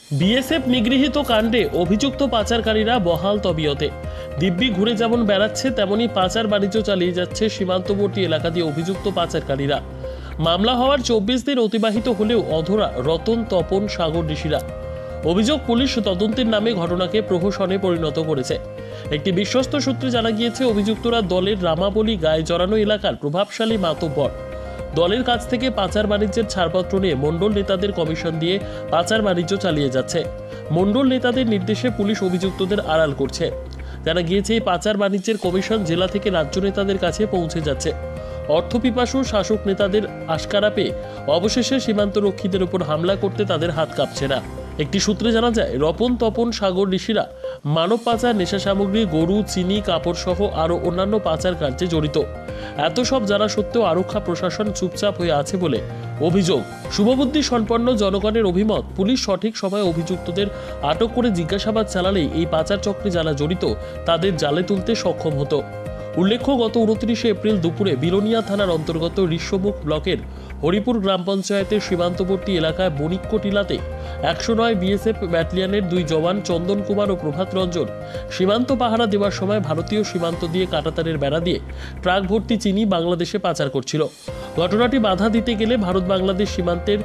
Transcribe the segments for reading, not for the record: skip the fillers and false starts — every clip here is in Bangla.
বিএসএফ নিগৃহীত কাণ্ডে অভিযুক্ত পাচারকারীরা বহাল তবিয়তে। দিব্যি ঘুরে যেমন বেড়াচ্ছে, তেমনি পাচার বাণিজ্য চালিয়ে যাচ্ছে সীমান্তবর্তী এলাকা দিয়ে অভিযুক্ত পাচারকারীরা। মামলা হওয়ার 24 দিন অতিবাহিত হলেও অধরা রতন, তপন, সাগর ঋষিরা। অভিযোগ, পুলিশ তদন্তের নামে ঘটনাকে প্রহসনে পরিণত করেছে। একটি বিশ্বস্ত সূত্রে জানা গিয়েছে, অভিযুক্তরা দলের রামাবলী গায়ে জড়ানো এলাকার প্রভাবশালী মাতব্বর। দলের কাছ থেকে পাচার বাণিজ্যের ছাড়পত্র নিয়ে মণ্ডল নেতাদের কমিশন দিয়ে পাচার বাণিজ্য চালিয়ে যাচ্ছে। মণ্ডল নেতাদের নির্দেশে পুলিশ অভিযুক্তদের আড়াল করছে। জানা গিয়েছে, এই পাচার বাণিজ্যের কমিশন জেলা থেকে রাজ্য নেতাদের কাছে পৌঁছে যাচ্ছে। অর্থপিপাসু শাসক নেতাদের আশকারা পেয়ে অবশেষে সীমান্তরক্ষীদের উপর হামলা করতে তাদের হাত কাঁপছে না। একটি সূত্রে জানা যায়, রপন, তপন, সাগর ঋষিরা মানব পাচার, নেশা সামগ্রী, গরু, চিনি, কাপড় সহ আরও অন্যান্য পাচার কার্যে জড়িত। এত সব জানা সত্ত্বেও আরক্ষা প্রশাসন চুপচাপ হয়ে আছে বলে অভিযোগ। শুভবুদ্ধি সম্পন্ন জনগণের অভিমত, পুলিশ সঠিক সময়ে অভিযুক্তদের আটক করে জিজ্ঞাসাবাদ চালালেই এই পাচার চক্রে যারা জড়িত তাদের জালে তুলতে সক্ষম হতো। উল্লেখ্য, গত 29 এপ্রিল দুপুরে বিলোনিয়া থানার অন্তর্গত ঋষ্যমুখ ব্লকের হরিপুর গ্রাম পঞ্চায়েতের সীমান্তবর্তী এলাকায় বণিক্য টিলাতে 109 বিএসএফ ব্যাটালিয়নের 2 জওয়ান চন্দন কুমার ও প্রভাত রঞ্জন সীমান্ত পাহারা দেওয়ার সময় ভারতীয় সীমান্ত দিয়ে কাঁটাতারের বেড়া দিয়ে ট্রাক ভর্তি চিনি বাংলাদেশে পাচার করছিল। ঘটনাটি বাধা দিতে গেলে ভারত বাংলাদেশ সীমান্তের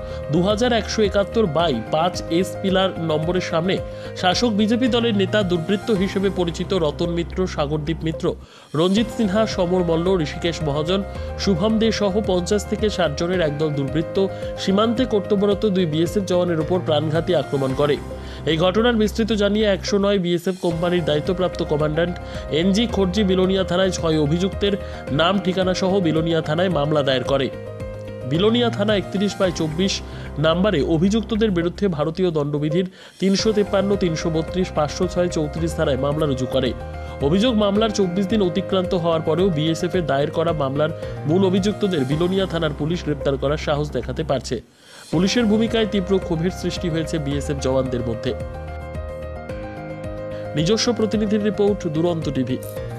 2171/5 পিলার নম্বরের সামনে শাসক বিজেপি দলের নেতা, দুর্বৃত্ত হিসেবে পরিচিত রতন মিত্র, সাগরদীপ মিত্র, রঞ্জিত সিনহা, সমর মল্ল, ঋষিকেশ মহাজন, শুভম দে সহ 50 থেকে 60 জনের একদল দুর্বৃত্ত সীমান্তে কর্তব্যরত 2 বিএসএফ জওয়ানের উপর প্রাণঘাতী আক্রমণ করে। এই ঘটনার বিস্তৃত জানিয়ে 109 বিএসএফ কোম্পানির দায়িত্বপ্রাপ্ত কমান্ড্যান্ট এনজি খড়জি বিলোনিয়া থানায় 6 অভিযুক্তের নাম ঠিকানা সহ বিলোনিয়া থানায় মামলা দায়ের করে। বিলোনিয়া থানা 31/24 নম্বরে অভিযুক্তদের বিরুদ্ধে ভারতীয় দণ্ডবিধির 353, 332, 506, 34 ধারায় মামলা রুজু করে। অভিযোগ, মামলার 24 দিন অতিক্রান্ত হওয়ার পরেও বিএসএফ এর দায়ের করা মামলার মূল অভিযুক্তদের বিলোনিয়া থানার পুলিশ গ্রেপ্তার করার সাহস দেখাতে পারছে। পুলিশের ভূমিকায় তীব্র ক্ষোভের সৃষ্টি হয়েছে বিএসএফ জওয়ানদের মধ্যে। নিজস্ব প্রতিনিধির রিপোর্ট, দুরন্ত টিভি।